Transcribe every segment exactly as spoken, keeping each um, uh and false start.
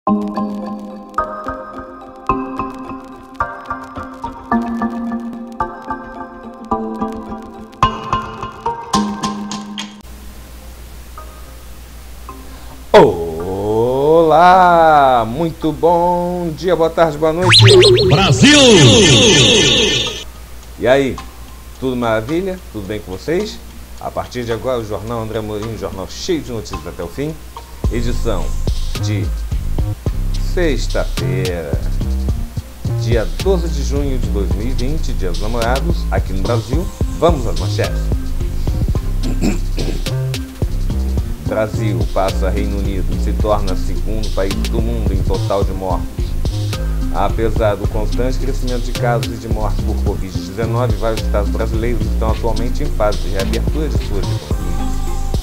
Olá, muito bom dia, boa tarde, boa noite, Brasil! E aí, tudo maravilha? Tudo bem com vocês? A partir de agora o Jornal André Amorim, um jornal cheio de notícias até o fim. Edição de sexta-feira, dia doze de junho de dois mil e vinte, Dia dos Namorados, aqui no Brasil. Vamos às manchetes. Brasil passa Reino Unido e se torna segundo país do mundo em total de mortos. Apesar do constante crescimento de casos e de mortes por covid dezenove, vários estados brasileiros estão atualmente em fase de reabertura de suas economias.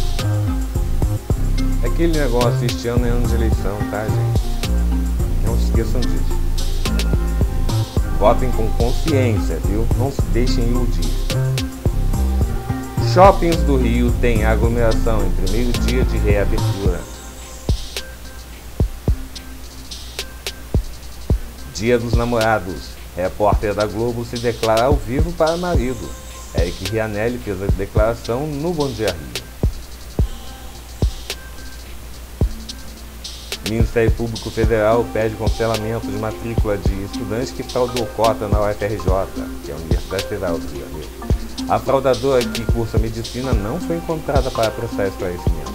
Aquele negócio, este ano é ano de eleição, tá, gente? Não se esqueçam disso. Votem com consciência, viu? Não se deixem iludir. Shoppings do Rio têm aglomeração em primeiro dia de reabertura. Dia dos Namorados. Repórter da Globo se declara ao vivo para marido. Eric Rianelli fez a declaração no Bom Dia Rio. Ministério Público Federal pede cancelamento de matrícula de estudante que fraudou cota na U F R J, que é a Universidade Federal do Rio de Janeiro. A fraudadora que cursa medicina não foi encontrada para prestar esclarecimento.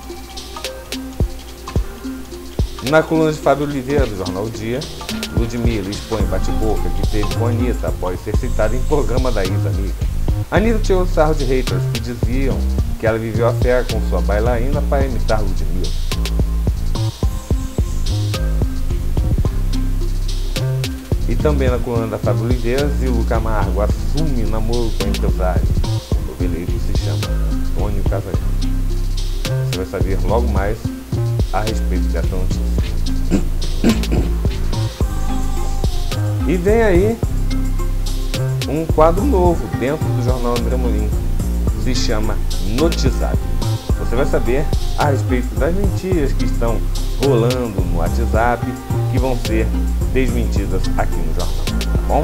Na coluna de Fábio Oliveira, do Jornal O Dia, Ludmilla expõe bate-boca que teve com Anitta após ser citada em programa da ex-amiga. Anitta tirou sarro de haters que diziam que ela viveu a fé com sua bailarina para imitar Ludmilla. E também na coluna da Fábio Oliveira, Zilo Camargo assume namoro com empresário. O noveleiro se chama Antônio Casagrande. Você vai saber logo mais a respeito dessa notícia. E vem aí um quadro novo dentro do Jornal André Amorim. Se chama Notizado. Você vai saber a respeito das mentiras que estão rolando no WhatsApp, que vão ser desmentidas aqui no jornal, tá bom?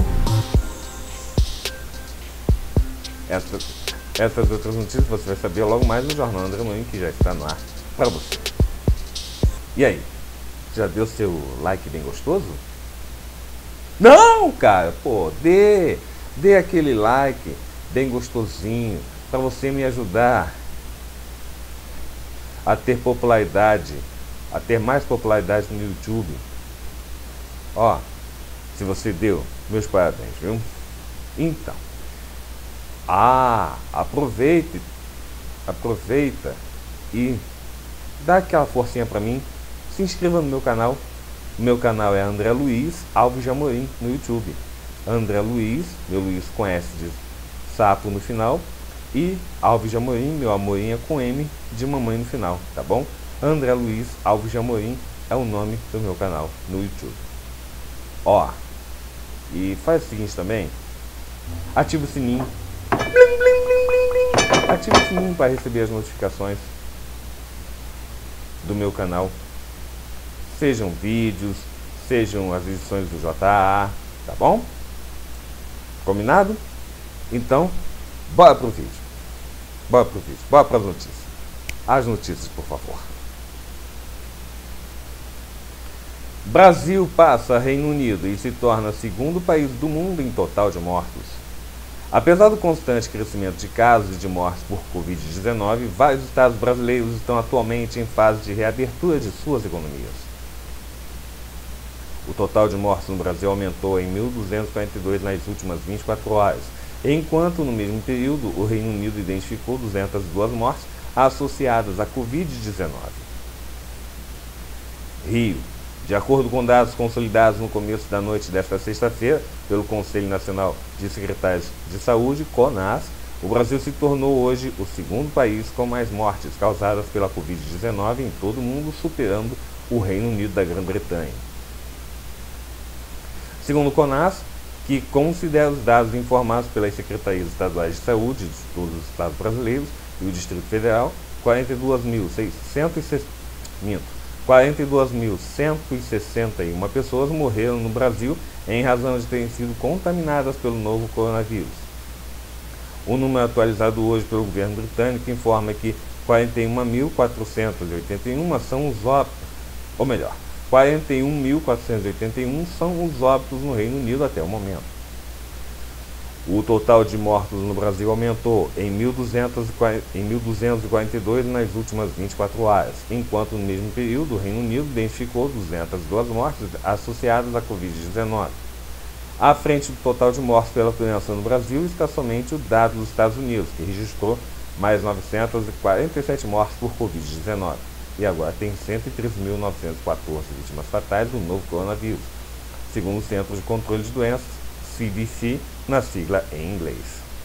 Essas, essas outras notícias você vai saber logo mais no Jornal André Amorim, que já está no ar para você. E aí, já deu seu like bem gostoso? Não, cara, pô, dê, dê aquele like bem gostosinho para você me ajudar a ter popularidade, a ter mais popularidade no YouTube. Ó, se você deu, meus parabéns, viu? Então, ah, aproveite, aproveita e dá aquela forcinha pra mim, se inscreva no meu canal. O meu canal é André Luiz Alves de Amorim no YouTube. André Luiz, meu Luiz com S de sapo no final, e Alves de Amorim, meu Amorim é com M de mamãe no final, tá bom? André Luiz Alves de Amorim é o nome do meu canal no YouTube. Ó, e faz o seguinte também, ativa o sininho, blim, blim, blim, blim, blim. Ativa o sininho para receber as notificações do meu canal, sejam vídeos, sejam as edições do J A, tá bom? Combinado? Então, bora pro vídeo, bora pro vídeo, bora para as notícias. As notícias, por favor. Brasil passa Reino Unido e se torna segundo país do mundo em total de mortos. Apesar do constante crescimento de casos e de mortes por covid dezenove, vários estados brasileiros estão atualmente em fase de reabertura de suas economias. O total de mortes no Brasil aumentou em mil duzentos e quarenta e dois nas últimas vinte e quatro horas, enquanto no mesmo período o Reino Unido identificou duzentas e duas mortes associadas à covid dezenove. Rio. De acordo com dados consolidados no começo da noite desta sexta-feira pelo Conselho Nacional de Secretários de Saúde, CONAS, o Brasil se tornou hoje o segundo país com mais mortes causadas pela covid dezenove em todo o mundo, superando o Reino Unido da Grã-Bretanha. Segundo o CONAS, que considera os dados informados pelas Secretarias Estaduais de Saúde de todos os estados brasileiros e o Distrito Federal, quarenta e duas mil seiscentos e sessenta quarenta e duas mil cento e sessenta e uma pessoas morreram no Brasil em razão de terem sido contaminadas pelo novo coronavírus. O número atualizado hoje pelo governo britânico informa que quarenta e um mil quatrocentos e oitenta e um são os óbitos, ou melhor, quarenta e um mil quatrocentos e oitenta e um são os óbitos no Reino Unido até o momento. O total de mortos no Brasil aumentou em mil duzentos e quarenta e dois nas últimas vinte e quatro horas, enquanto no mesmo período o Reino Unido identificou duzentas e duas mortes associadas à covid dezenove. À frente do total de mortes pela doença no Brasil está somente o dado dos Estados Unidos, que registrou mais novecentas e quarenta e sete mortes por covid dezenove, e agora tem cento e treze mil novecentas e quatorze vítimas fatais do novo coronavírus, segundo o Centro de Controle de Doenças, C D C, na sigla em inglês.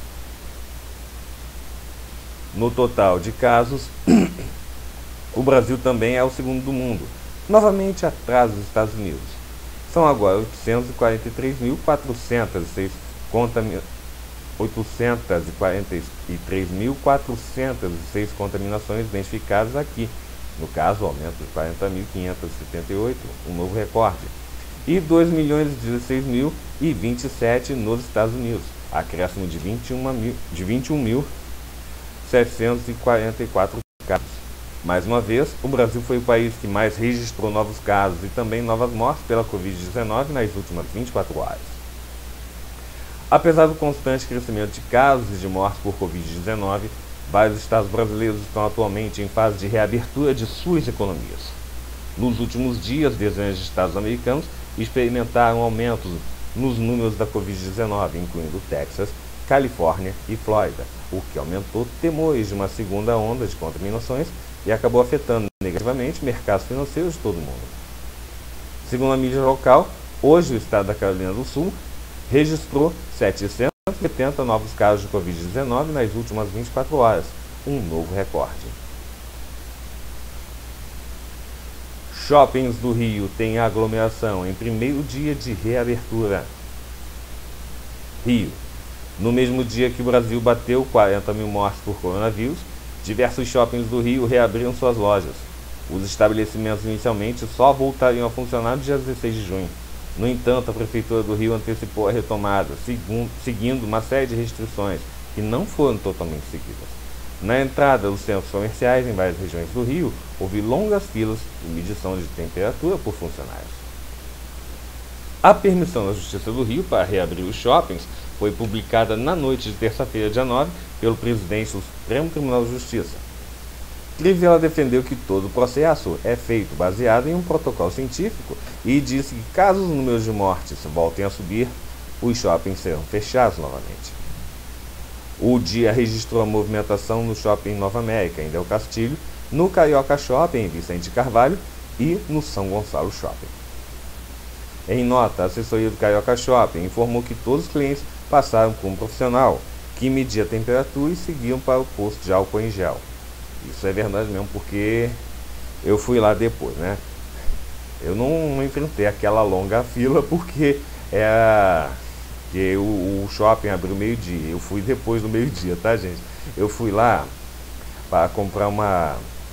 No total de casos, o Brasil também é o segundo do mundo, novamente atrás dos Estados Unidos. São agora oitocentos e quarenta e três mil quatrocentos e seis contaminações. oitocentos e quarenta e três mil quatrocentas e seis contaminações identificadas aqui, no caso, aumento de quarenta mil quinhentos e setenta e oito, um novo recorde, e dois milhões e dezesseis mil e vinte e sete nos Estados Unidos, acréscimo de vinte e um mil setecentos e quarenta e quatro casos. Mais uma vez, o Brasil foi o país que mais registrou novos casos e também novas mortes pela covid dezenove nas últimas vinte e quatro horas. Apesar do constante crescimento de casos e de mortes por covid dezenove, vários estados brasileiros estão atualmente em fase de reabertura de suas economias. Nos últimos dias, dezenas de estados americanos experimentaram aumentos nos números da covid dezenove, incluindo Texas, Califórnia e Flórida, o que aumentou temores de uma segunda onda de contaminações e acabou afetando negativamente mercados financeiros de todo o mundo. Segundo a mídia local, hoje o estado da Carolina do Sul registrou setecentos e setenta novos casos de covid dezenove nas últimas vinte e quatro horas, um novo recorde. Shoppings do Rio têm aglomeração em primeiro dia de reabertura. Rio. No mesmo dia que o Brasil bateu quarenta mil mortes por coronavírus, diversos shoppings do Rio reabriram suas lojas. Os estabelecimentos inicialmente só voltariam a funcionar no dia dezesseis de junho. No entanto, a Prefeitura do Rio antecipou a retomada, seguindo uma série de restrições que não foram totalmente seguidas. Na entrada dos centros comerciais em várias regiões do Rio, houve longas filas de medição de temperatura por funcionários. A permissão da Justiça do Rio para reabrir os shoppings foi publicada na noite de terça-feira, dia nove, pelo presidente do Supremo Tribunal de Justiça. Crivella defendeu que todo o processo é feito baseado em um protocolo científico e disse que, caso os números de mortes voltem a subir, os shoppings serão fechados novamente. O dia registrou a movimentação no Shopping Nova América, em Del Castilho, no Carioca Shopping, em Vicente Carvalho e no São Gonçalo Shopping. Em nota, a assessoria do Carioca Shopping informou que todos os clientes passaram por um profissional que media a temperatura e seguiam para o posto de álcool em gel. Isso é verdade mesmo, porque eu fui lá depois, né? Eu não, não enfrentei aquela longa fila porque era... que o, o shopping abriu meio-dia. Eu fui depois do meio-dia, tá, gente? Eu fui lá para comprar uma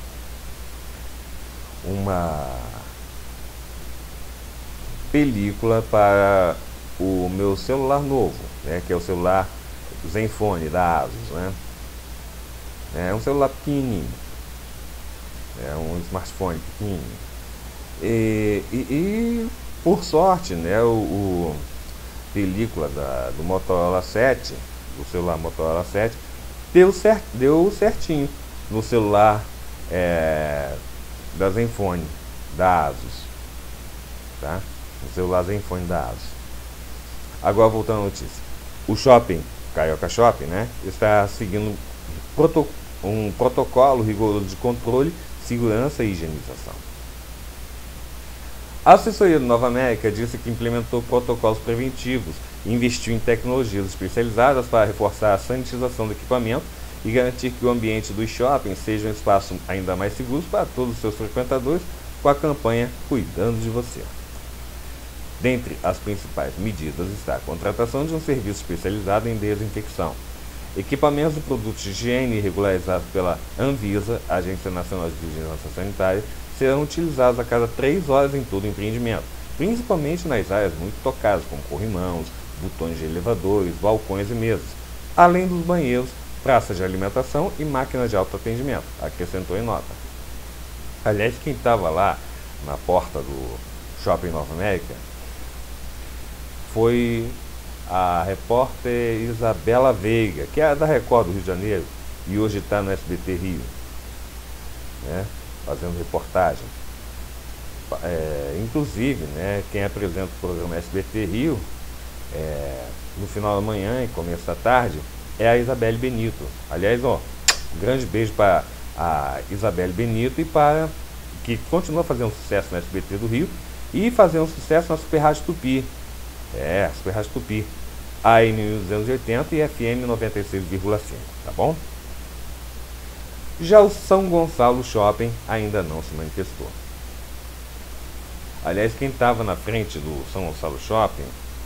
uma película para o meu celular novo, né? Que é o celular Zenfone da Asus, né? É um celular pequenininho, é um smartphone pequenininho. E, e, e por sorte, né? O, o película da, do Motorola sete, do celular Motorola sete, deu, cert, deu certinho no celular é, da Zenfone, da Asus, tá? No celular Zenfone da Asus. Agora voltando à notícia. O shopping, Carioca Shopping, né, está seguindo proto, um protocolo rigoroso de controle, segurança e higienização. A assessoria do Nova América disse que implementou protocolos preventivos e investiu em tecnologias especializadas para reforçar a sanitização do equipamento e garantir que o ambiente dos shoppings seja um espaço ainda mais seguro para todos os seus frequentadores, com a campanha Cuidando de Você. Dentre as principais medidas está a contratação de um serviço especializado em desinfecção, equipamentos e produtos de higiene regularizados pela Anvisa, Agência Nacional de Vigilância Sanitária, serão utilizados a cada três horas em todo o empreendimento, principalmente nas áreas muito tocadas, como corrimãos, botões de elevadores, balcões e mesas, além dos banheiros, praças de alimentação e máquinas de autoatendimento, acrescentou em nota. Aliás, quem estava lá na porta do Shopping Nova América foi a repórter Isabela Veiga, que é da Record do Rio de Janeiro e hoje está no S B T Rio, né, fazendo reportagem. É, inclusive, né, quem apresenta o programa S B T Rio é, no final da manhã e começo da tarde é a Isabelle Benito. Aliás, ó, um grande beijo para a Isabelle Benito e para que continua fazendo sucesso no S B T do Rio e fazendo sucesso na Super Rádio Tupi. É, Super Rádio Tupi, A M mil duzentos e oitenta e F M noventa e seis vírgula cinco, tá bom? Já o São Gonçalo Shopping ainda não se manifestou. Aliás, quem estava na frente do São Gonçalo Shopping,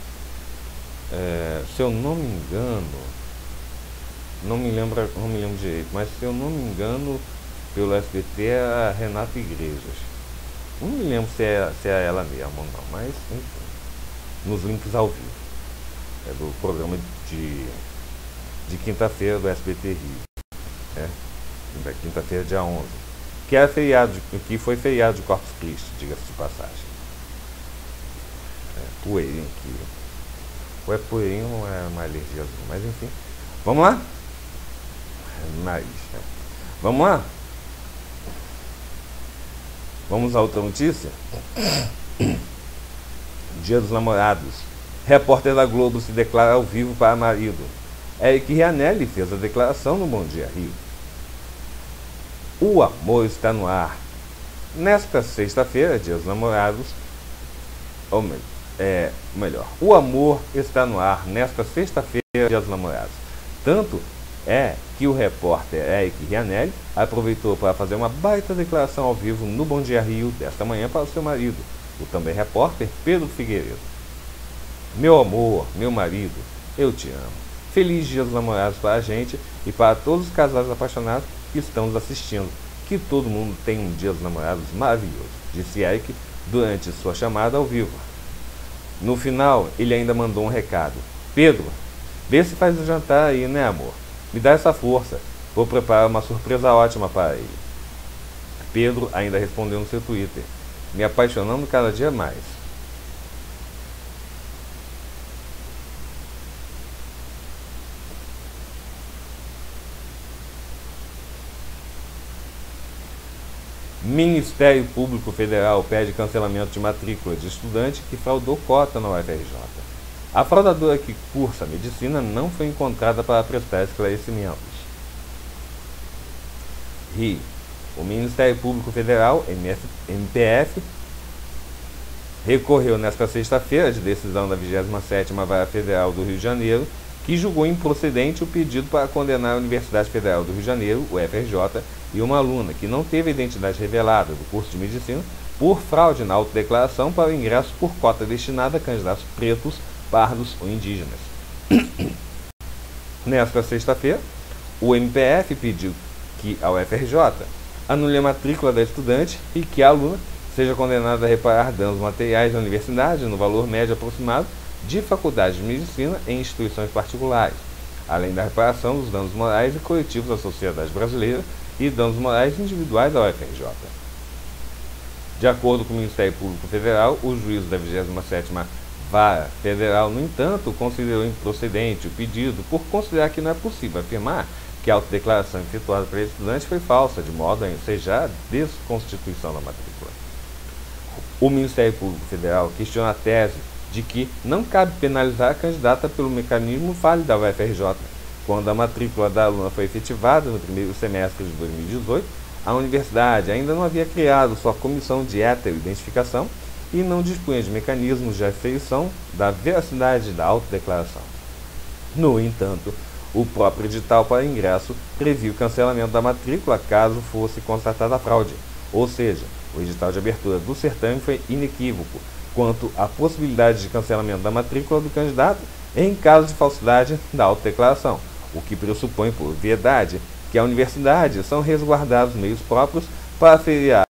é, se eu não me engano, não me lembro, não me lembro direito, mas se eu não me engano, pelo S B T é a Renata Igrejas. Não me lembro se é, se é ela mesmo ou não, mas enfim, nos links ao vivo. É do programa de, de quinta-feira do S B T Rio. É, da quinta-feira, dia onze. Que, é feriado, que foi feriado de Corpus Christi, diga-se de passagem. É, poeirinho aqui. Ou é poeirinho ou é uma alergia azul, mas enfim. Vamos lá? Nariz, né? Vamos lá? Vamos a outra notícia? Dia dos Namorados. Repórter da Globo se declara ao vivo para marido. Eric Rianelli fez a declaração no Bom Dia Rio. O amor está no ar. Nesta sexta-feira, Dia dos Namorados, ou melhor, é, melhor, o amor está no ar nesta sexta-feira, Dia dos Namorados. Tanto é que o repórter Eric Rianelli aproveitou para fazer uma baita declaração ao vivo no Bom Dia Rio desta manhã para o seu marido, o também repórter Pedro Figueiredo. Meu amor, meu marido, eu te amo. Feliz Dia dos Namorados para a gente e para todos os casais apaixonados que estão nos assistindo. Que todo mundo tenha um Dia dos Namorados maravilhoso, disse Eric durante sua chamada ao vivo. No final, ele ainda mandou um recado. Pedro, vê se faz o jantar aí, né, amor? Me dá essa força. Vou preparar uma surpresa ótima para ele. Pedro ainda respondeu no seu Twitter. Me apaixonando cada dia mais. Ministério Público Federal pede cancelamento de matrícula de estudante que fraudou cota na U F R J. A fraudadora que cursa medicina não foi encontrada para prestar esclarecimentos. Rio. O Ministério Público Federal, M P F, recorreu nesta sexta-feira de decisão da vigésima sétima Vara Federal do Rio de Janeiro, que julgou improcedente o pedido para condenar a Universidade Federal do Rio de Janeiro, U F R J, e uma aluna que não teve a identidade revelada do curso de medicina por fraude na autodeclaração para o ingresso por cota destinada a candidatos pretos, pardos ou indígenas. Nesta sexta-feira, o M P F pediu que a U F R J anule a matrícula da estudante e que a aluna seja condenada a reparar danos materiais da universidade no valor médio aproximado de faculdades de medicina em instituições particulares, além da reparação dos danos morais e coletivos à sociedade brasileira e danos morais individuais à U F R J. De acordo com o Ministério Público Federal, o juízo da vigésima sétima Vara Federal, no entanto, considerou improcedente o pedido por considerar que não é possível afirmar que a autodeclaração efetuada pelo estudante foi falsa, de modo a ensejar a desconstituição da matrícula. O Ministério Público Federal questiona a tese de que não cabe penalizar a candidata pelo mecanismo falho da U F R J. Quando a matrícula da aluna foi efetivada no primeiro semestre de dois mil e dezoito, a universidade ainda não havia criado sua comissão de heteroidentificação e não dispunha de mecanismos de aferição da veracidade da autodeclaração. No entanto, o próprio edital para ingresso previa o cancelamento da matrícula caso fosse constatada a fraude, ou seja, o edital de abertura do certame foi inequívoco quanto à possibilidade de cancelamento da matrícula do candidato em caso de falsidade da autodeclaração, o que pressupõe por obviedade que a universidade são resguardados meios próprios para aferir a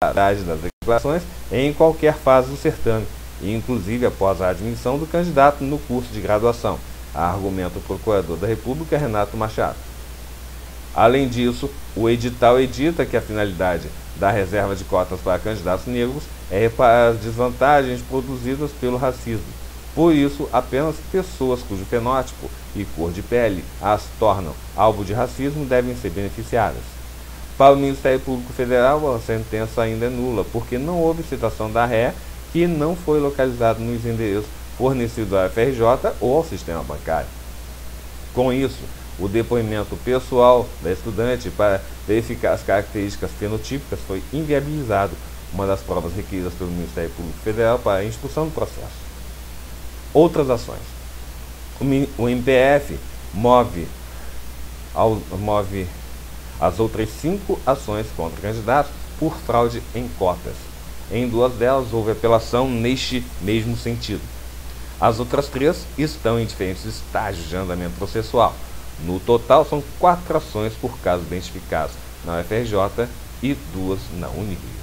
das declarações em qualquer fase do certame, e inclusive após a admissão do candidato no curso de graduação, argumenta o Procurador da República Renato Machado. Além disso, o edital edita que a finalidade da reserva de cotas para candidatos negros é reparar as desvantagens produzidas pelo racismo. Por isso, apenas pessoas cujo fenótipo e cor de pele as tornam alvo de racismo devem ser beneficiadas. Para o Ministério Público Federal, a sentença ainda é nula, porque não houve citação da ré que não foi localizado nos endereços fornecidos à F R J ou ao sistema bancário. Com isso, o depoimento pessoal da estudante para verificar as características fenotípicas foi inviabilizado, uma das provas requeridas pelo Ministério Público Federal para a instrução do processo. Outras ações. O M P F move, ao, move as outras cinco ações contra candidatos por fraude em cotas. Em duas delas houve apelação neste mesmo sentido. As outras três estão em diferentes estágios de andamento processual. No total, são quatro ações por casos identificados na U F R J e duas na Unirio.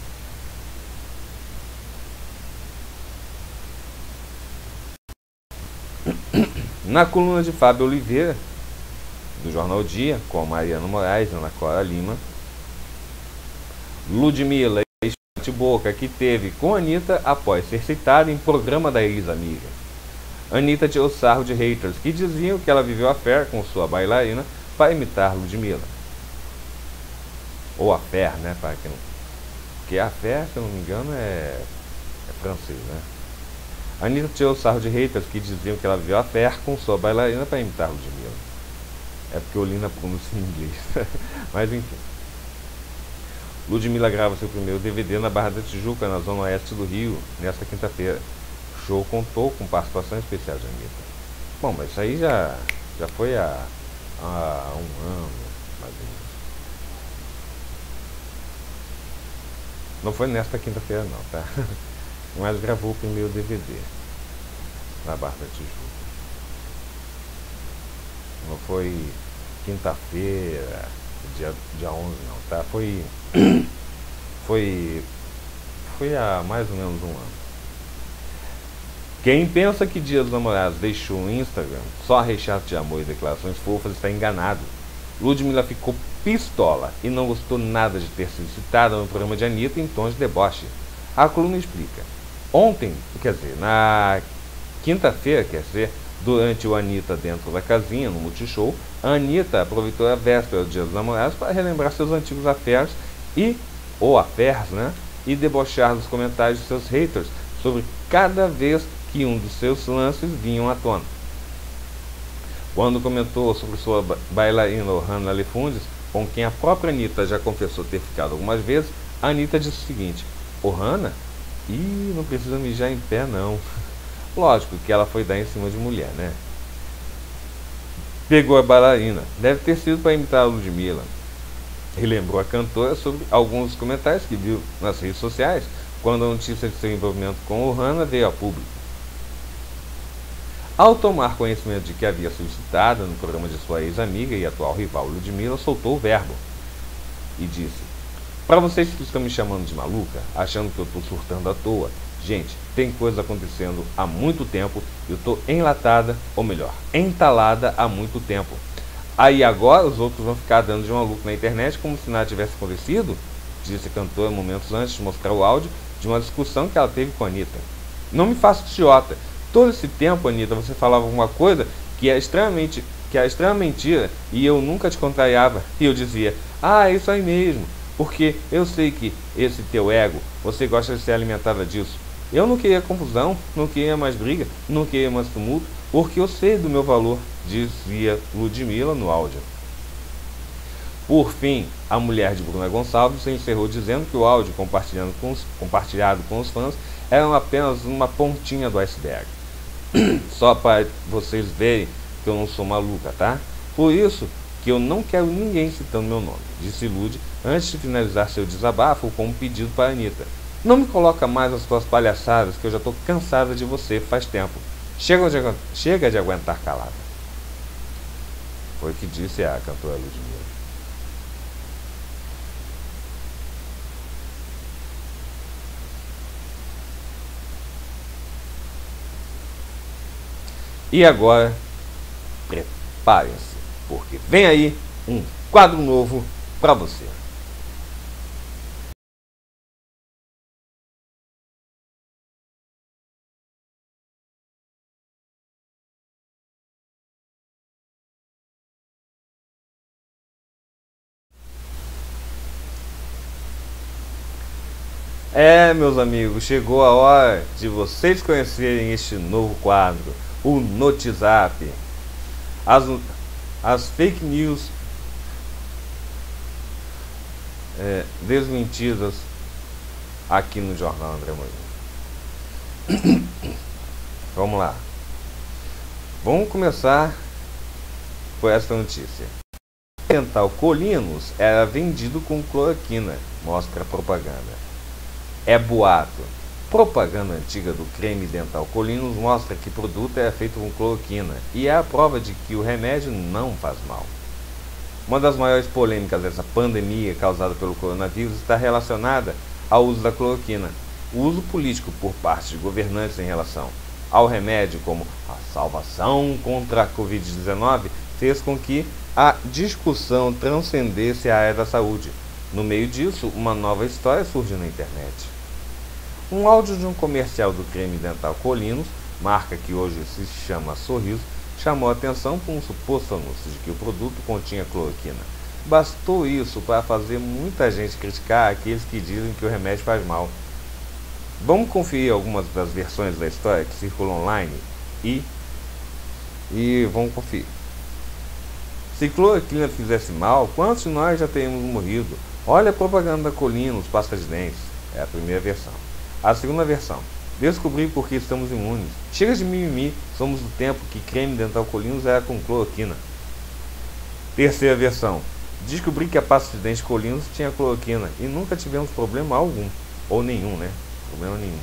Na coluna de Fábio Oliveira, do Jornal Dia, com Mariano Moraes e Ana Clara Lima, Ludmilla bate-boca que teve com Anitta após ser citada em programa da ex-amiga. Anitta tirou sarro de haters que diziam que ela viveu affair com sua bailarina para imitar Ludmilla. Ou affair, né? Para quem não... Porque affair, se eu não me engano, é, é francês, né? Anitta tirou sarro de haters que diziam que ela viveu affair com sua bailarina para imitar Ludmilla. É porque eu li na pronúncia em inglês. Mas enfim. Ludmilla grava seu primeiro D V D na Barra da Tijuca, na zona oeste do Rio, nesta quinta-feira. O show contou com participação especial de Anitta. Bom, mas isso aí já, já foi há, há um ano, mais ou menos. Não foi nesta quinta-feira não, tá? Mas gravou o primeiro D V D na Barra da Tijuca. Não foi quinta-feira, dia, dia onze não, tá? Foi, foi, foi há mais ou menos um ano. Quem pensa que Dia dos Namorados deixou o Instagram só recheado de amor e declarações fofas está enganado. Ludmilla ficou pistola e não gostou nada de ter sido citada no programa de Anitta em tons de deboche. A coluna explica. Ontem, quer dizer, na quinta-feira, quer dizer, durante o Anitta dentro da casinha, no Multishow, a Anitta aproveitou a véspera do Dia dos Namorados para relembrar seus antigos affairs e, ou affairs, né, e debochar dos comentários de seus haters sobre cada vez que um dos seus lances vinham à tona. Quando comentou sobre sua bailarina Ohana Lefundes, com quem a própria Anitta já confessou ter ficado algumas vezes, a Anitta disse o seguinte: Ohana? Ih, não precisa mijar em pé não. Lógico que ela foi dar em cima de mulher, né? Pegou a bailarina. Deve ter sido para imitar a Ludmilla. E lembrou a cantora sobre alguns comentários que viu nas redes sociais quando a notícia de seu envolvimento com Ohana veio a público. Ao tomar conhecimento de que havia sido citada no programa de sua ex-amiga e atual rival Ludmilla, soltou o verbo e disse: para vocês que estão me chamando de maluca, achando que eu estou surtando à toa, gente, tem coisa acontecendo há muito tempo e eu estou enlatada, ou melhor, entalada há muito tempo. Aí agora os outros vão ficar dando de maluco na internet como se nada tivesse acontecido? Disse a cantora momentos antes de mostrar o áudio de uma discussão que ela teve com a Anitta. Não me faça idiota. Todo esse tempo, Anitta, você falava alguma coisa que é extremamente, que é extrema mentira e eu nunca te contrariava. E eu dizia, ah, é isso aí mesmo. Porque eu sei que esse teu ego, você gosta de ser alimentada disso. Eu não queria confusão, não queria mais briga, não queria mais tumulto, porque eu sei do meu valor, dizia Ludmilla no áudio. Por fim, a mulher de Bruna Gonçalves encerrou dizendo que o áudio compartilhado com os, compartilhado com os fãs era apenas uma pontinha do iceberg. Só para vocês verem que eu não sou maluca, tá? Por isso que eu não quero ninguém citando meu nome, disse Lud, antes de finalizar seu desabafo com um pedido para a Anitta. Não me coloca mais as tuas palhaçadas, que eu já estou cansada de você faz tempo. Chega de, chega de aguentar calada. Foi o que disse a cantora Ludmilla. E agora, preparem-se, porque vem aí um quadro novo para você. É, meus amigos, chegou a hora de vocês conhecerem este novo quadro, o Notizap. As, as fake news é, desmentidas aqui no Jornal André Moinho. Vamos lá. Vamos começar por esta notícia. O dental Colinos era vendido com cloroquina, mostra a propaganda. É boato. Propaganda antiga do creme dental Colinos mostra que o produto é feito com cloroquina e é a prova de que o remédio não faz mal. Uma das maiores polêmicas dessa pandemia causada pelo coronavírus está relacionada ao uso da cloroquina. O uso político por parte de governantes em relação ao remédio como a salvação contra a covid dezenove fez com que a discussão transcendesse a área da saúde. No meio disso, uma nova história surgiu na internet. Um áudio de um comercial do creme dental Colinos, marca que hoje se chama Sorriso, chamou a atenção por um suposto anúncio de que o produto continha cloroquina. Bastou isso para fazer muita gente criticar aqueles que dizem que o remédio faz mal. Vamos conferir algumas das versões da história que circulam online e, e vamos conferir. Se cloroquina fizesse mal, quantos de nós já teríamos morrido? Olha a propaganda da Colinos, pasta de dentes. É a primeira versão. A segunda versão. Descobri por que estamos imunes. Chega de mimimi, somos do tempo que creme dental Colinos era com cloroquina. Terceira versão. Descobri que a pasta de dente Colinos tinha cloroquina e nunca tivemos problema algum. Ou nenhum, né? Problema nenhum.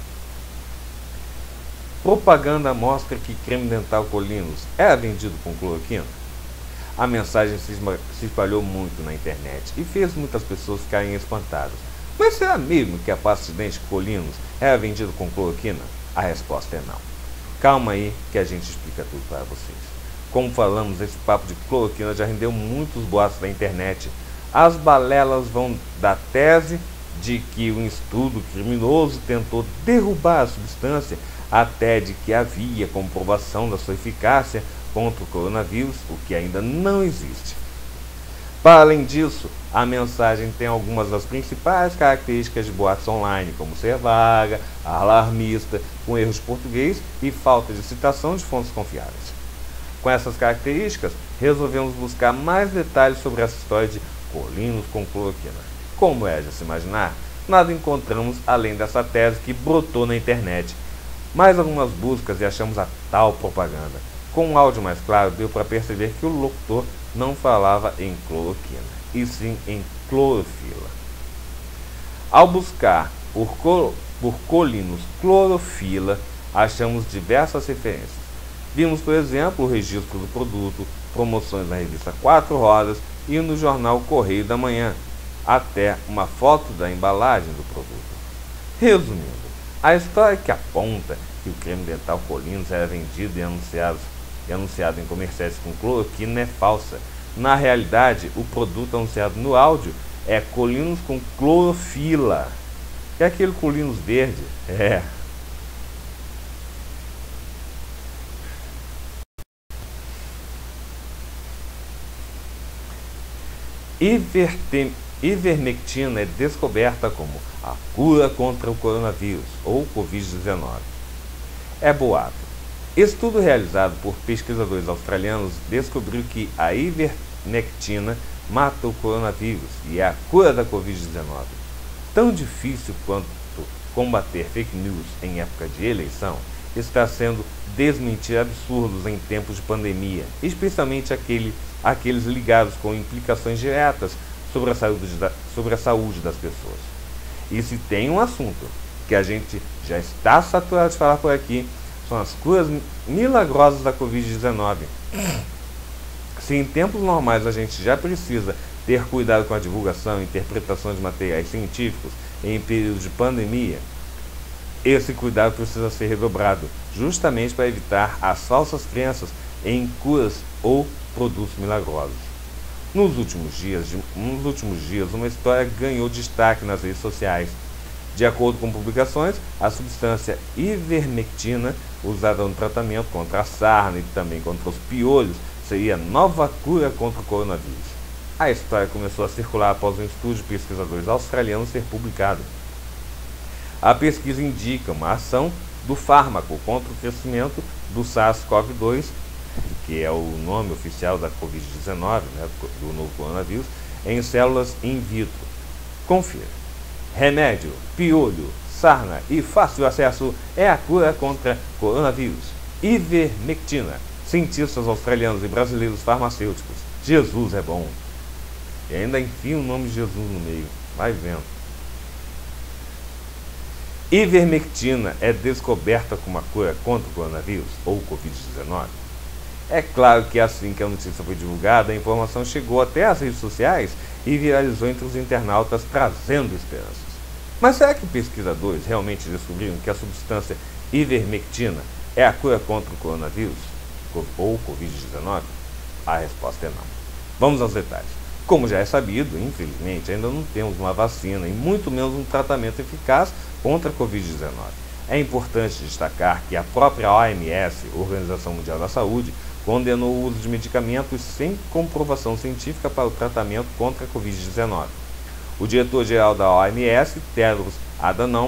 Propaganda mostra que creme dental Colinos era vendido com cloroquina. A mensagem se espalhou muito na internet e fez muitas pessoas ficarem espantadas. Mas será mesmo que a pasta de dente Colinos era vendida com cloroquina? A resposta é não. Calma aí que a gente explica tudo para vocês. Como falamos, esse papo de cloroquina já rendeu muitos boatos na internet. As balelas vão da tese de que um estudo criminoso tentou derrubar a substância, até de que havia comprovação da sua eficácia contra o coronavírus, o que ainda não existe. Para além disso, a mensagem tem algumas das principais características de boatos online, como ser vaga, alarmista, com erros de português e falta de citação de fontes confiáveis. Com essas características, resolvemos buscar mais detalhes sobre essa história de Colinos com cloroquina. Como é de se imaginar, nada encontramos além dessa tese que brotou na internet. Mais algumas buscas e achamos a tal propaganda. Com um áudio mais claro, deu para perceber que o locutor não falava em cloroquina, e sim em clorofila. Ao buscar por, por Colinos clorofila, achamos diversas referências. Vimos, por exemplo, o registro do produto, promoções na revista Quatro Rodas e no jornal Correio da Manhã, até uma foto da embalagem do produto. Resumindo, a história que aponta que o creme dental Colinos era vendido e anunciado e anunciado em comerciais com cloroquina é falsa. Na realidade, o produto anunciado no áudio é Colinos com clorofila. Que é aquele Colinos verde. É. Ivertem, ivermectina é descoberta como a cura contra o coronavírus ou covid dezenove. É boato. Estudo realizado por pesquisadores australianos descobriu que a ivermectina mata o coronavírus e é a cura da covid dezenove. Tão difícil quanto combater fake news em época de eleição está sendo desmentir absurdos em tempos de pandemia, especialmente aquele, aqueles ligados com implicações diretas sobre a, saúde da, sobre a saúde das pessoas. E se tem um assunto que a gente já está saturado de falar por aqui, são as curas milagrosas da covid dezenove. Se em tempos normais a gente já precisa ter cuidado com a divulgação e interpretação de materiais científicos em períodos de pandemia, esse cuidado precisa ser redobrado, justamente para evitar as falsas crenças em curas ou produtos milagrosos. Nos últimos dias, nos últimos dias, uma história ganhou destaque nas redes sociais. De acordo com publicações, a substância ivermectina, usada no tratamento contra a sarna e também contra os piolhos, seria a nova cura contra o coronavírus. A história começou a circular após um estudo de pesquisadores australianos ser publicado. A pesquisa indica uma ação do fármaco contra o crescimento do SARS-CoV dois, que é o nome oficial da covid dezenove, né, do novo coronavírus, em células in vitro. Confira. Remédio, piolho, sarna e fácil acesso é a cura contra coronavírus. Ivermectina. Cientistas australianos e brasileiros farmacêuticos. Jesus é bom. E ainda enfia o nome de Jesus no meio. Vai vendo. Ivermectina é descoberta como a cura contra o coronavírus ou covid dezenove? É claro que assim que a notícia foi divulgada, a informação chegou até as redes sociais e viralizou entre os internautas, trazendo esperanças. Mas será que pesquisadores realmente descobriram que a substância ivermectina é a cura contra o coronavírus ou covid dezenove? A resposta é não. Vamos aos detalhes. Como já é sabido, infelizmente, ainda não temos uma vacina e muito menos um tratamento eficaz contra a covid dezenove. É importante destacar que a própria O M S, Organização Mundial da Saúde, condenou o uso de medicamentos sem comprovação científica para o tratamento contra a covid dezenove. O diretor-geral da O M S, Tedros Adhanom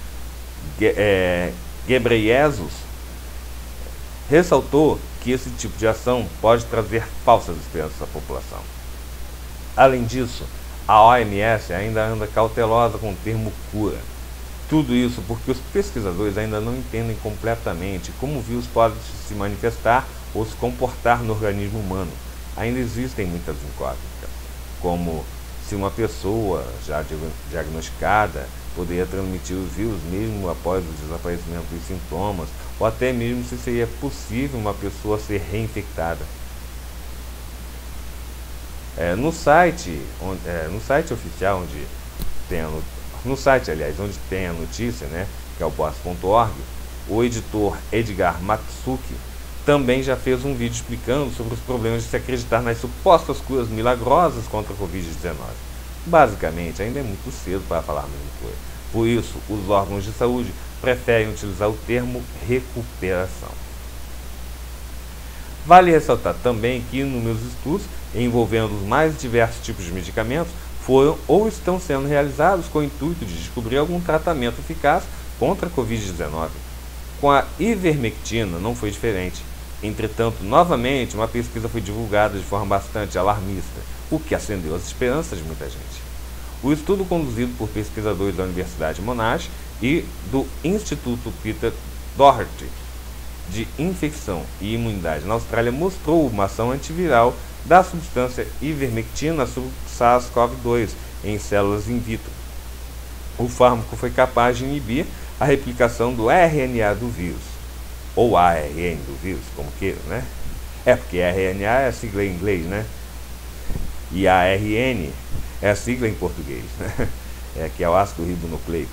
Ghebreyesus, ressaltou que esse tipo de ação pode trazer falsas esperanças à população. Além disso, a O M S ainda anda cautelosa com o termo cura. Tudo isso porque os pesquisadores ainda não entendem completamente como o vírus pode se manifestar ou se comportar no organismo humano. Ainda existem muitas incógnitas, como se uma pessoa já diagnosticada poderia transmitir o vírus mesmo após o desaparecimento dos sintomas, ou até mesmo se seria possível uma pessoa ser reinfectada. É, no site, onde, é, no site oficial onde tem a, no site, aliás, onde tem a notícia, né, que é o boas ponto org, o editor Edgar Matsuki também já fez um vídeo explicando sobre os problemas de se acreditar nas supostas curas milagrosas contra a covid dezenove. Basicamente, ainda é muito cedo para falar a mesma coisa. Por isso, os órgãos de saúde preferem utilizar o termo recuperação. Vale ressaltar também que inúmeros estudos envolvendo os mais diversos tipos de medicamentos foram ou estão sendo realizados com o intuito de descobrir algum tratamento eficaz contra a covid dezenove. Com a ivermectina não foi diferente. Entretanto, novamente, uma pesquisa foi divulgada de forma bastante alarmista, o que acendeu as esperanças de muita gente. O estudo conduzido por pesquisadores da Universidade Monash e do Instituto Peter Doherty de Infecção e Imunidade na Austrália mostrou uma ação antiviral da substância ivermectina sobre SARS-CoV dois em células in vitro. O fármaco foi capaz de inibir a replicação do R N A do vírus, ou A R N do vírus, como queiram, né? É porque R N A é a sigla em inglês, né? E A R N é a sigla em português, né? É que é o ácido ribonucleico.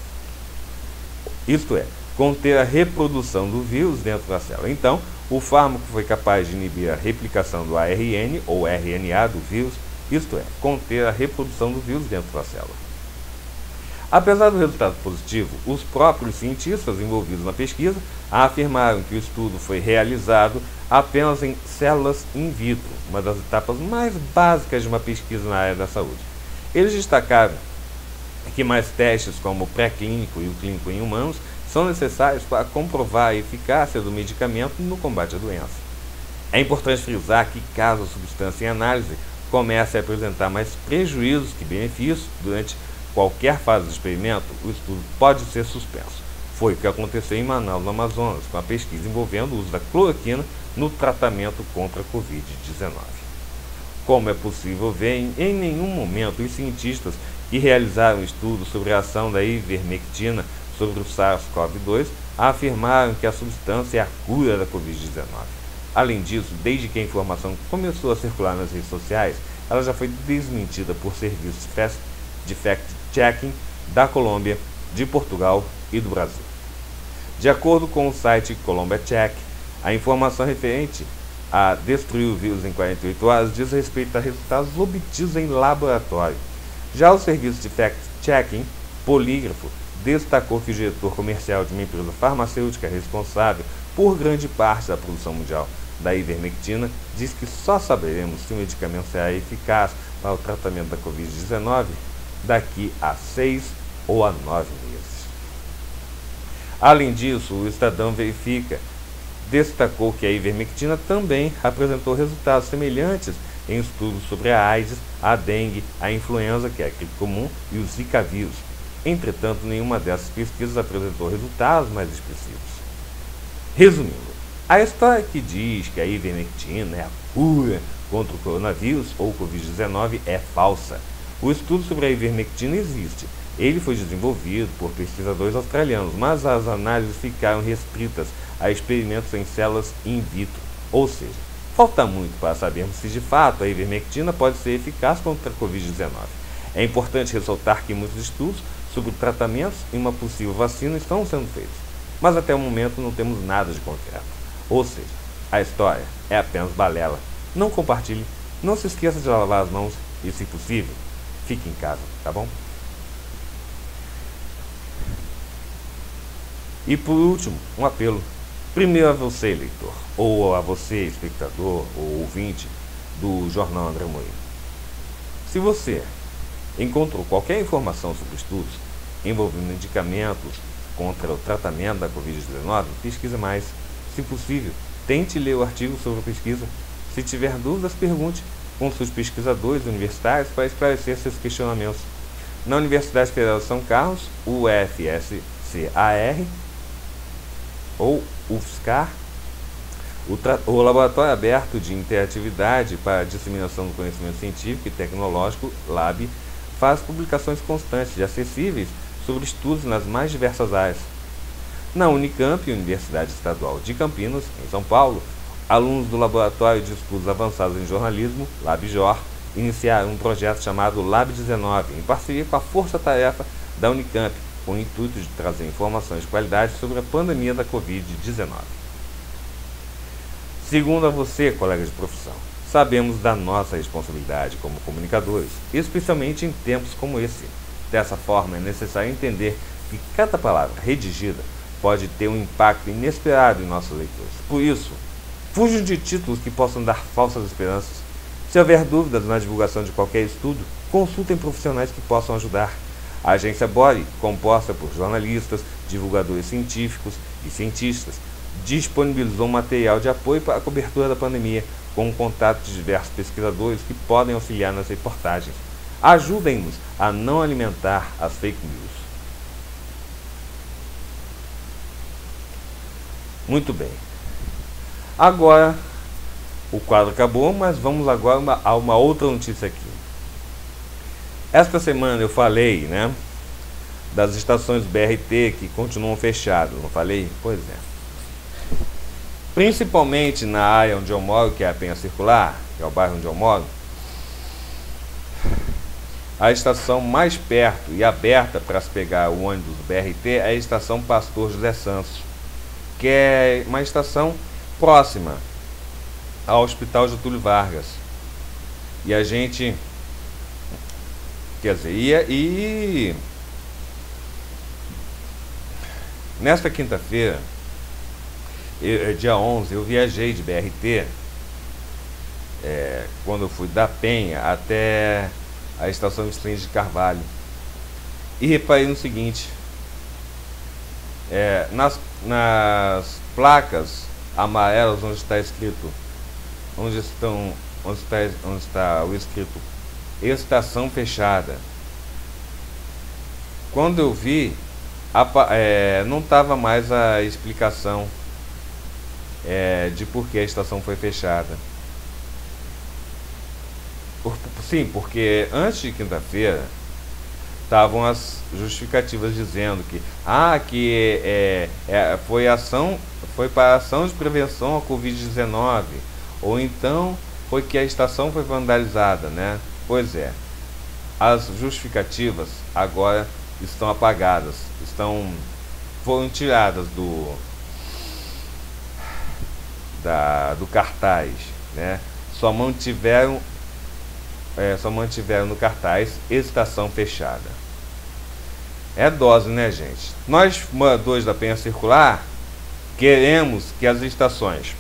Isto é, conter a reprodução do vírus dentro da célula. Então, o fármaco foi capaz de inibir a replicação do A R N ou R N A do vírus, isto é, conter a reprodução do vírus dentro da célula. Apesar do resultado positivo, os próprios cientistas envolvidos na pesquisa afirmaram que o estudo foi realizado apenas em células in vitro, uma das etapas mais básicas de uma pesquisa na área da saúde. Eles destacaram que mais testes, como o pré-clínico e o clínico em humanos, são necessários para comprovar a eficácia do medicamento no combate à doença. É importante frisar que, caso a substância em análise comece a apresentar mais prejuízos que benefícios durante qualquer fase do experimento, o estudo pode ser suspenso. Foi o que aconteceu em Manaus, no Amazonas, com a pesquisa envolvendo o uso da cloroquina no tratamento contra a covid dezenove. Como é possível ver, em nenhum momento os cientistas que realizaram estudos sobre a ação da ivermectina sobre o SARS-CoV dois afirmaram que a substância é a cura da covid dezenove. Além disso, desde que a informação começou a circular nas redes sociais, ela já foi desmentida por serviços de fact-checking da Colômbia de Portugal e do Brasil. De acordo com o site Columbia Check, a informação referente a destruir o vírus em quarenta e oito horas diz respeito a resultados obtidos em laboratório. Já o serviço de fact-checking Polígrafo destacou que o diretor comercial de uma empresa farmacêutica responsável por grande parte da produção mundial da ivermectina diz que só saberemos se o medicamento será eficaz para o tratamento da covid dezenove daqui a seis ou a nove meses. Além disso, o Estadão Verifica destacou que a ivermectina também apresentou resultados semelhantes em estudos sobre a AIDS, a dengue, a influenza, que é a gripe comum, e o Zika vírus. Entretanto, nenhuma dessas pesquisas apresentou resultados mais expressivos. Resumindo, a história que diz que a ivermectina é a cura contra o coronavírus ou covid dezenove é falsa. O estudo sobre a ivermectina existe. Ele foi desenvolvido por pesquisadores australianos, mas as análises ficaram restritas a experimentos em células in vitro, ou seja, falta muito para sabermos se de fato a ivermectina pode ser eficaz contra a covid dezenove. É importante ressaltar que muitos estudos sobre tratamentos e uma possível vacina estão sendo feitos, mas até o momento não temos nada de concreto. Ou seja, a história é apenas balela. Não compartilhe, não se esqueça de lavar as mãos e, se possível, fique em casa, tá bom? E por último, um apelo. Primeiro a você, leitor, ou a você, espectador ou ouvinte do Jornal André Moreira. Se você encontrou qualquer informação sobre estudos envolvendo medicamentos contra o tratamento da covid dezenove, pesquise mais. Se possível, tente ler o artigo sobre a pesquisa. Se tiver dúvidas, pergunte. Consulte pesquisadores universitários para esclarecer seus questionamentos. Na Universidade Federal de São Carlos, U F S C A R ou U F S C A R, o, o Laboratório Aberto de Interatividade para a Disseminação do Conhecimento Científico e Tecnológico, LAB, faz publicações constantes e acessíveis sobre estudos nas mais diversas áreas. Na Unicamp, Universidade Estadual de Campinas, em São Paulo, alunos do Laboratório de Estudos Avançados em Jornalismo, LabJor, iniciaram um projeto chamado Lab dezenove, em parceria com a Força Tarefa da Unicamp, com o intuito de trazer informações de qualidade sobre a pandemia da covid dezenove. Segundo a você, colega de profissão, sabemos da nossa responsabilidade como comunicadores, especialmente em tempos como esse. Dessa forma, é necessário entender que cada palavra redigida pode ter um impacto inesperado em nossos leitores. Por isso, fujam de títulos que possam dar falsas esperanças. Se houver dúvidas na divulgação de qualquer estudo, consultem profissionais que possam ajudar. A agência Bore, composta por jornalistas, divulgadores científicos e cientistas, disponibilizou material de apoio para a cobertura da pandemia, com o contato de diversos pesquisadores que podem auxiliar nas reportagens. Ajudem-nos a não alimentar as fake news. Muito bem. Agora, o quadro acabou, mas vamos agora uma, a uma outra notícia aqui. Esta semana eu falei, né, das estações B R T que continuam fechadas, não falei? Pois é. Principalmente na área onde eu moro, que é a Penha Circular, que é o bairro onde eu moro, a estação mais perto e aberta para se pegar o ônibus do B R T é a estação Pastor José Santos, que é uma estação próxima ao Hospital Getúlio Vargas. E a gente, quer dizer, ia e nesta quinta-feira, dia onze, eu viajei de B R T, é, quando eu fui da Penha até a estação Vicente de Carvalho, e reparei no seguinte: é, nas, nas placas amarelas onde está escrito, onde estão, onde está, onde está o escrito estação fechada, quando eu vi, a, é, não estava mais a explicação é, de por que a estação foi fechada. Por, sim, porque antes de quinta-feira estavam as justificativas dizendo que ah, que é, é, foi ação, foi para ação de prevenção à covid dezenove, ou então foi que a estação foi vandalizada, né? Pois é, as justificativas agora estão apagadas, estão foram tiradas do da do cartaz, né? Só mantiveram é, só mantiveram no cartaz estação fechada. É dose, né, gente? Nós, moradores da Penha Circular, queremos que as estações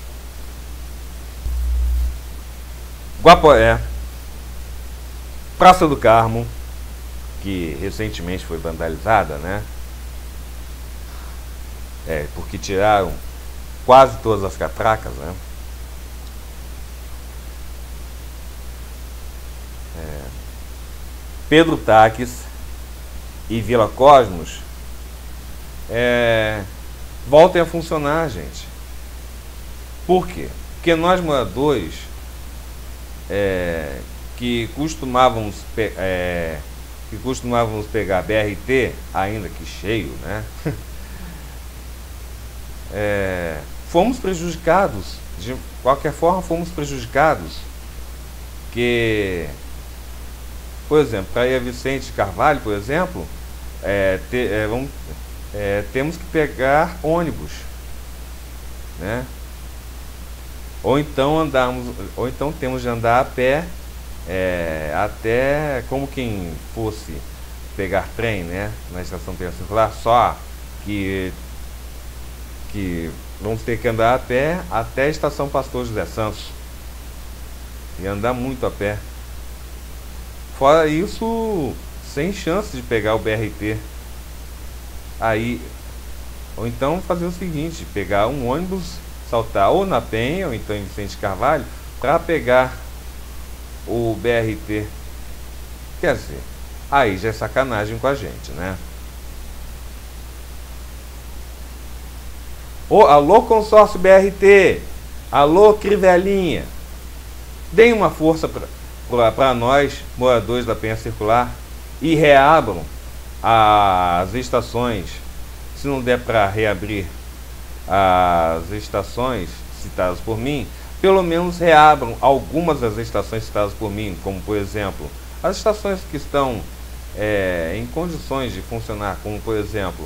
Guaporé, Praça do Carmo, que recentemente foi vandalizada, né? É, porque tiraram quase todas as catracas, né? É, Pedro Taques e Vila Cosmos é, voltem a funcionar, gente. Por quê? Porque nós, moradores, é, que costumávamos pe é, que costumávamos pegar B R T, ainda que cheio, né? é, fomos prejudicados, de qualquer forma fomos prejudicados, que, por exemplo, para ir a Vicente Carvalho, por exemplo, é, te, é, vamos, é, temos que pegar ônibus, né? Ou então andarmos, ou então temos de andar a pé, é, até como quem fosse pegar trem, né, na estação Penha Circular, só que que vamos ter que andar a pé até a estação Pastor José Santos e andar muito a pé. Fora isso, sem chance de pegar o B R T. Aí, ou então fazer o seguinte, pegar um ônibus, saltar ou na Penha ou então em Vicente Carvalho para pegar o B R T. Quer dizer, aí já é sacanagem com a gente, né? Ô, alô, consórcio B R T, alô, Crivelinha, deem uma força para nós, moradores da Penha Circular, e reabram as estações. Se não der para reabrir as estações citadas por mim, pelo menos reabram algumas das estações citadas por mim, como por exemplo, as estações que estão é, em condições de funcionar, como por exemplo,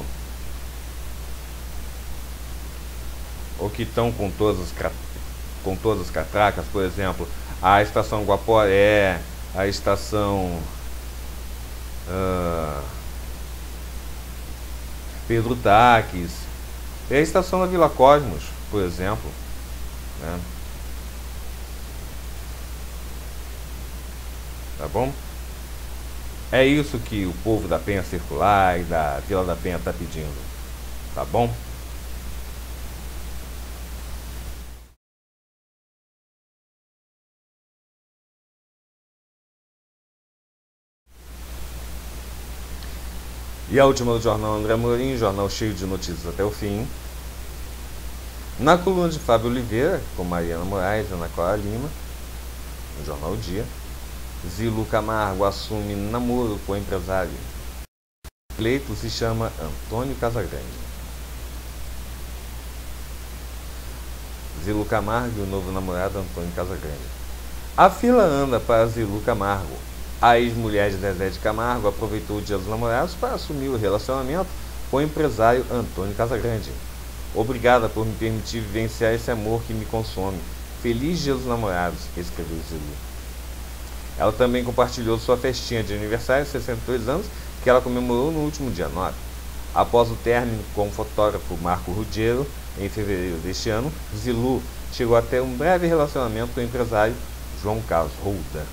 ou que estão com todas as, com todas as catracas, por exemplo, a estação Guaporé, a estação uh, Pedro Taques, e a estação da Vila Cosmos, por exemplo, né? Tá bom? É isso que o povo da Penha Circular e da Vila da Penha está pedindo, tá bom? E a última do jornal André Amorim, jornal cheio de notícias até o fim. Na coluna de Fábio Oliveira, com Mariana Moraes e Ana Clara Lima, no jornal O Dia, Zilu Camargo assume namoro com o empresário. O pleito se chama Antônio Casagrande. Zilu Camargo e o novo namorado Antônio Casagrande. A fila anda para Zilu Camargo. A ex-mulher de Zezé de Camargo aproveitou o Dia dos Namorados para assumir o relacionamento com o empresário Antônio Casagrande. Obrigada por me permitir vivenciar esse amor que me consome. Feliz Dia dos Namorados, escreveu Zilu. Ela também compartilhou sua festinha de aniversário, sessenta e dois anos, que ela comemorou no último dia nove. Após o término com o fotógrafo Marco Ruggiero, em fevereiro deste ano, Zilu chegou a ter um breve relacionamento com o empresário João Carlos Holda.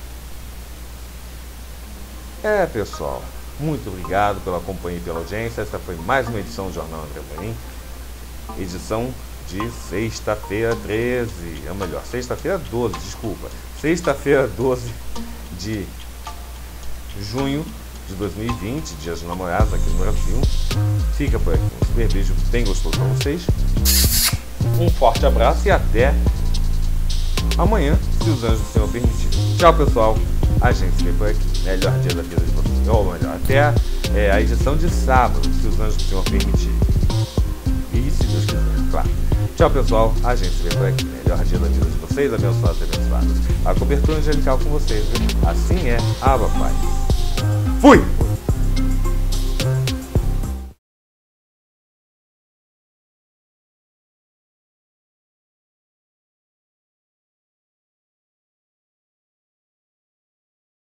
É, pessoal, muito obrigado pela companhia e pela audiência. Esta foi mais uma edição do Jornal André Amorim, edição de sexta-feira treze, ou melhor, sexta-feira doze, desculpa, sexta-feira doze de junho de dois mil e vinte, Dia dos Namorados aqui no Brasil. Fica por aqui, um super beijo bem gostoso para vocês, um forte abraço e até amanhã, se os anjos do Senhor permitirem. Tchau, pessoal. A gente se vê por aqui. Melhor dia da vida de vocês. Ou melhor, até é, a edição de sábado, se os anjos do Senhor permitirem. E se Deus quiser, claro. Tchau, pessoal. A gente se vê por aqui. Melhor dia da vida de vocês, abençoados e abençoadas. A cobertura angelical com vocês, viu? Assim é, Abba Pai. Fui!